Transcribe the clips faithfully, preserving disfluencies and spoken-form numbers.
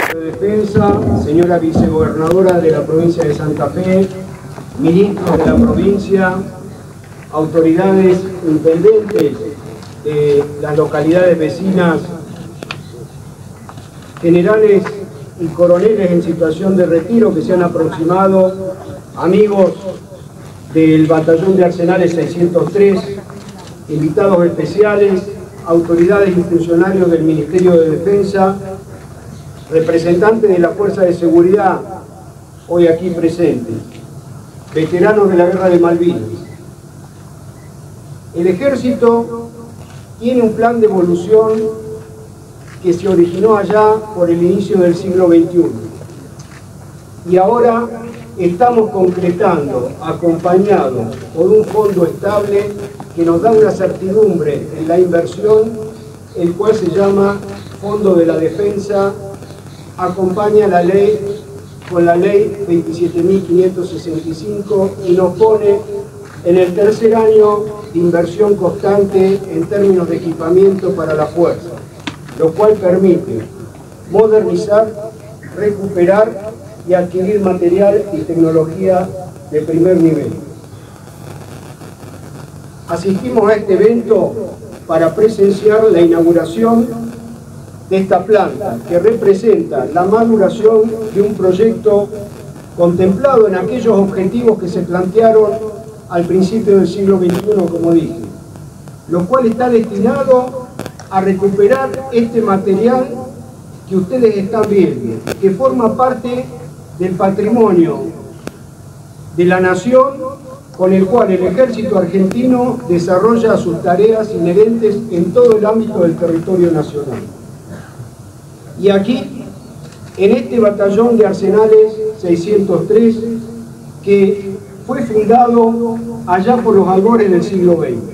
de Defensa, señora vicegobernadora de la provincia de Santa Fe, ministros de la provincia, autoridades intendentes de las localidades vecinas, generales y coroneles en situación de retiro que se han aproximado, amigos del batallón de Arsenales seiscientos tres, invitados especiales, autoridades y funcionarios del Ministerio de Defensa, representantes de la Fuerza de Seguridad, hoy aquí presentes, veteranos de la Guerra de Malvinas. El Ejército tiene un plan de evolución que se originó allá por el inicio del siglo veintiuno. Y ahora estamos concretando, acompañados por un fondo estable que nos da una certidumbre en la inversión, el cual se llama Fondo de la Defensa, acompaña la ley con la ley veintisiete mil quinientos sesenta y cinco y nos pone en el tercer año de inversión constante en términos de equipamiento para la fuerza, lo cual permite modernizar, recuperar y adquirir material y tecnología de primer nivel. Asistimos a este evento para presenciar la inauguración de esta planta, que representa la maduración de un proyecto contemplado en aquellos objetivos que se plantearon al principio del siglo veintiuno, como dije, lo cual está destinado a recuperar este material que ustedes están viendo, que forma parte del patrimonio de la nación, con el cual el Ejército Argentino desarrolla sus tareas inherentes en todo el ámbito del territorio nacional. Y aquí, en este batallón de Arsenales seiscientos tres, que fue fundado allá por los albores del siglo veinte.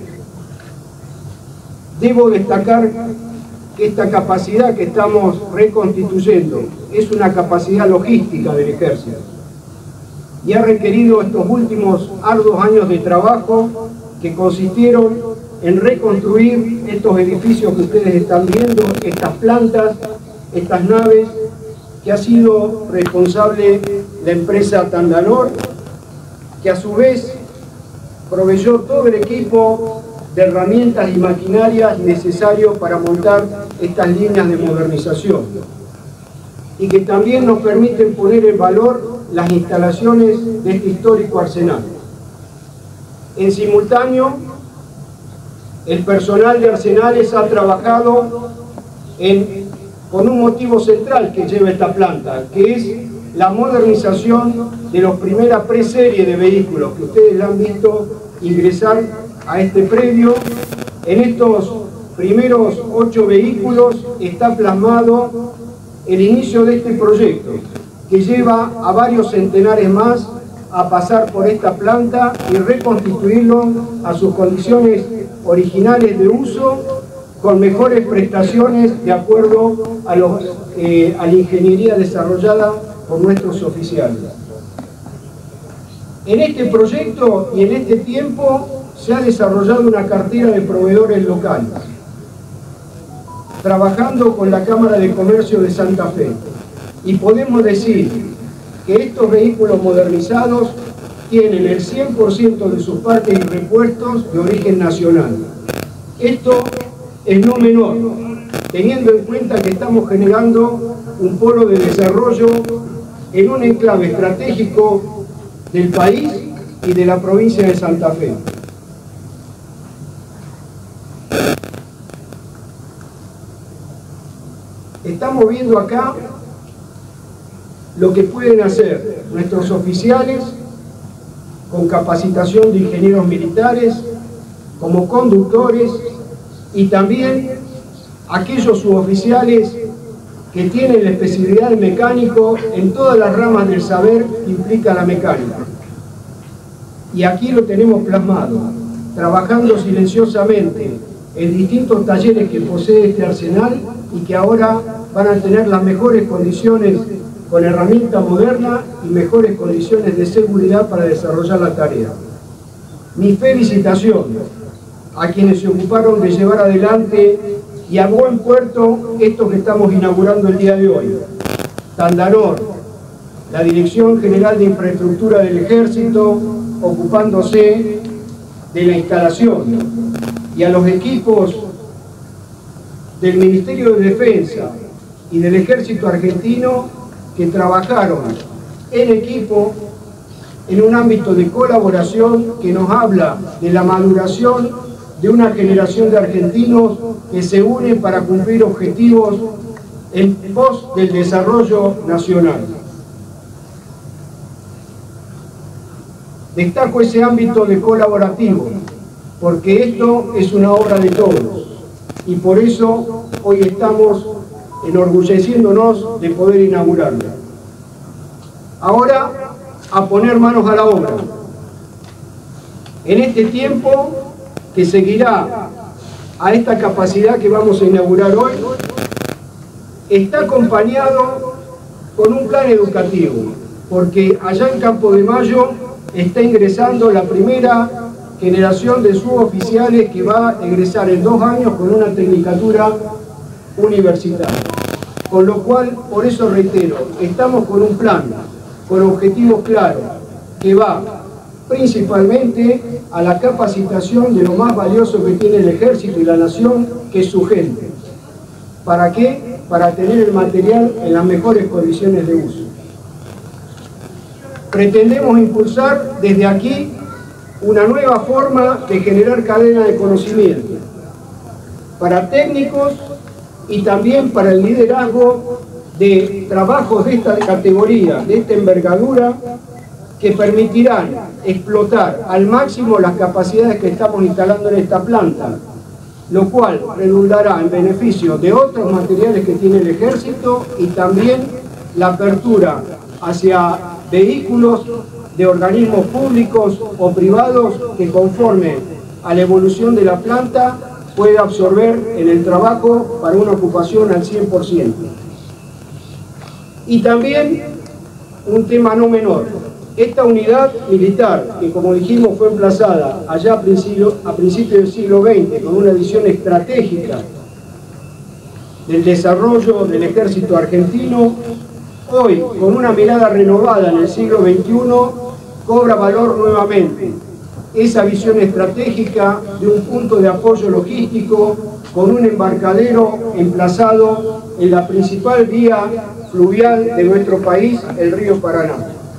Debo destacar que esta capacidad que estamos reconstituyendo es una capacidad logística del Ejército y ha requerido estos últimos arduos años de trabajo que consistieron en reconstruir estos edificios que ustedes están viendo, estas plantas, estas naves, que ha sido responsable la empresa Tandanor, que a su vez proveyó todo el equipo de herramientas y maquinarias necesarios para montar estas líneas de modernización y que también nos permiten poner en valor las instalaciones de este histórico arsenal. En simultáneo, el personal de Arsenales ha trabajado en, con un motivo central que lleva esta planta, que es la modernización de la primera preserie de vehículos que ustedes la han visto ingresar a este predio. En estos primeros ocho vehículos está plasmado el inicio de este proyecto, que lleva a varios centenares más a pasar por esta planta y reconstituirlo a sus condiciones originales de uso, con mejores prestaciones de acuerdo a, los, eh, a la ingeniería desarrollada por nuestros oficiales. En este proyecto y en este tiempo se ha desarrollado una cartera de proveedores locales, trabajando con la Cámara de Comercio de Santa Fe. Y podemos decir que estos vehículos modernizados tienen el cien por ciento de sus partes y repuestos de origen nacional. Esto es no menor, teniendo en cuenta que estamos generando un polo de desarrollo en un enclave estratégico del país y de la provincia de Santa Fe. Estamos viendo acá lo que pueden hacer nuestros oficiales con capacitación de ingenieros militares, como conductores, y también aquellos suboficiales que tienen la especialidad de mecánico en todas las ramas del saber que implica la mecánica. Y aquí lo tenemos plasmado, trabajando silenciosamente en distintos talleres que posee este arsenal y que ahora van a tener las mejores condiciones con herramienta moderna y mejores condiciones de seguridad para desarrollar la tarea. Mi felicitación a quienes se ocuparon de llevar adelante y a buen puerto esto que estamos inaugurando el día de hoy. Tandanor, la Dirección General de Infraestructura del Ejército, ocupándose de la instalación, y a los equipos del Ministerio de Defensa y del Ejército Argentino que trabajaron en equipo en un ámbito de colaboración que nos habla de la maduración de una generación de argentinos que se une para cumplir objetivos en pos del desarrollo nacional. Destaco ese ámbito de colaborativo, porque esto es una obra de todos, y por eso hoy estamos enorgulleciéndonos de poder inaugurarla. Ahora, a poner manos a la obra. En este tiempo que seguirá a esta capacidad que vamos a inaugurar hoy, está acompañado con un plan educativo, porque allá en Campo de Mayo está ingresando la primera generación de suboficiales que va a egresar en dos años con una tecnicatura universitaria. Con lo cual, por eso reitero, estamos con un plan, con objetivos claros, que va principalmente a la capacitación de lo más valioso que tiene el Ejército y la Nación, que es su gente. ¿Para qué? Para tener el material en las mejores condiciones de uso. Pretendemos impulsar desde aquí una nueva forma de generar cadena de conocimiento para técnicos y también para el liderazgo de trabajos de esta categoría, de esta envergadura, que permitirán explotar al máximo las capacidades que estamos instalando en esta planta, lo cual redundará en beneficio de otros materiales que tiene el Ejército y también la apertura hacia vehículos de organismos públicos o privados que, conforme a la evolución de la planta, pueda absorber en el trabajo para una ocupación al cien por ciento. Y también un tema no menor, esta unidad militar, que como dijimos fue emplazada allá a principios a principio del siglo veinte con una visión estratégica del desarrollo del ejército argentino, hoy con una mirada renovada en el siglo veintiuno cobra valor nuevamente. Esa visión estratégica de un punto de apoyo logístico con un embarcadero emplazado en la principal vía fluvial de nuestro país, el río Paraná.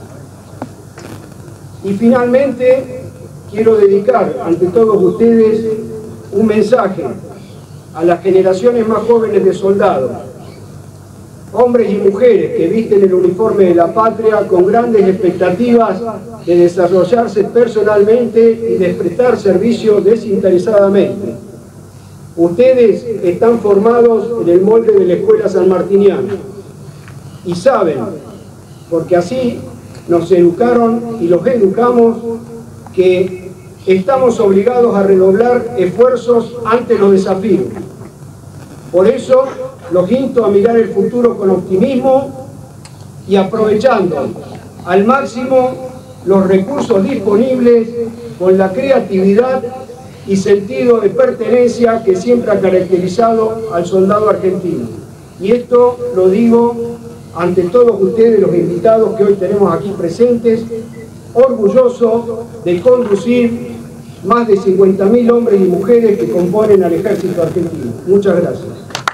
Y finalmente quiero dedicar ante todos ustedes un mensaje a las generaciones más jóvenes de soldados, hombres y mujeres que visten el uniforme de la patria con grandes expectativas de desarrollarse personalmente y de prestar servicio desinteresadamente. Ustedes están formados en el molde de la Escuela Sanmartiniana y saben, porque así nos educaron y los educamos, que estamos obligados a redoblar esfuerzos ante los desafíos. Por eso los insto a mirar el futuro con optimismo y aprovechando al máximo los recursos disponibles con la creatividad y sentido de pertenencia que siempre ha caracterizado al soldado argentino. Y esto lo digo ante todos ustedes, los invitados que hoy tenemos aquí presentes, orgulloso de conducir más de cincuenta mil hombres y mujeres que componen al ejército argentino. Muchas gracias.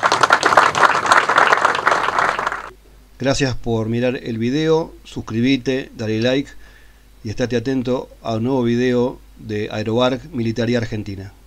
Gracias por mirar el video, suscríbete, dale like y estate atento a un nuevo video de Aerobarc Militaría Argentina.